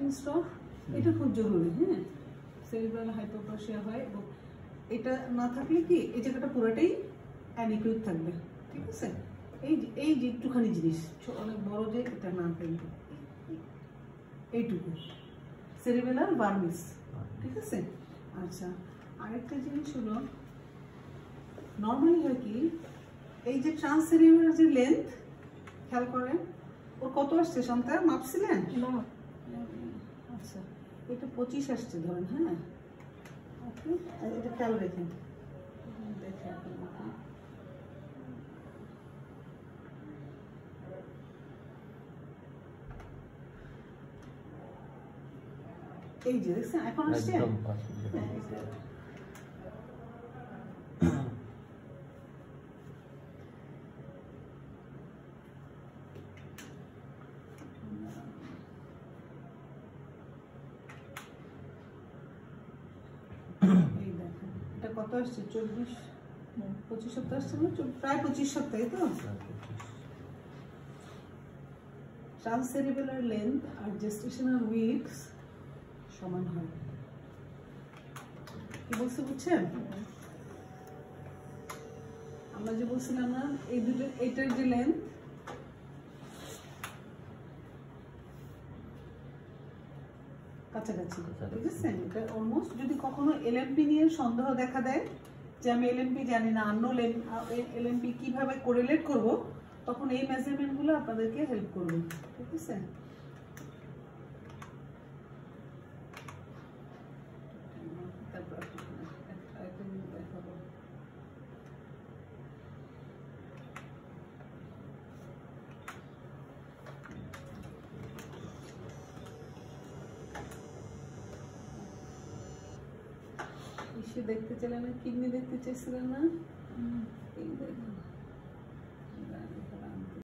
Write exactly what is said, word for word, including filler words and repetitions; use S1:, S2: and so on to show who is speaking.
S1: Stroke এটা খুব জরুরি। হ্যাঁ, সেরিব্রাল হাইপোপ্লাসিয়া হয় এবং এটা না থাকলে কি এই জায়গাটা পুরোটাই অ্যানিকুইক থাকবে। ঠিক আছে, এই এই যে একটুখানি জিনিস অনেক বড় যে এটা না থাকবে এইটুকু সেরিবেলার ভার্মিস। ঠিক আছে, আচ্ছা আরেকটা জিনিস হলো নর্মালি হয় কি এই যে ট্রান্সসেরিবেলার যে লেন্থ খেয়াল করেন ওর কত আসছে সন্তান মাপছিলেন?
S2: না।
S1: আচ্ছা এটা পঁচিশ আসছে ধরেন। হ্যাঁ, ওকে, এটা খেয়াল রেখেন দেখেন এই যে দেখছেন এখন আসছে। এটা কত আসছে? চব্বিশ পঁচিশ সপ্তাহ আসছে না? প্রায় পঁচিশ সপ্তাহে তো। ট্রান্সসেরিবেলার লেন্থ আর জেস্টেশনাল উইকস সমান হয়। কি বলছে বুঝছেন? আমরা যে বলছিলাম না এই দুটো এইটার যে লেন্থ কাছাকাছি। ঠিক আছে, এটা অলমোস্ট যদি কখনো এলএমপি নিয়ে সন্দেহ দেখা দেয় যে আমি এলএমপি জানি না আননোন এলএমপি কিভাবে কোরিলেট করব তখন এই মেজারমেন্টগুলো আপনাদেরকে হেল্প করবে। ঠিক আছে, দেখতে চাইলেন না, কিডনি দেখতে চাইছিলেন না, এই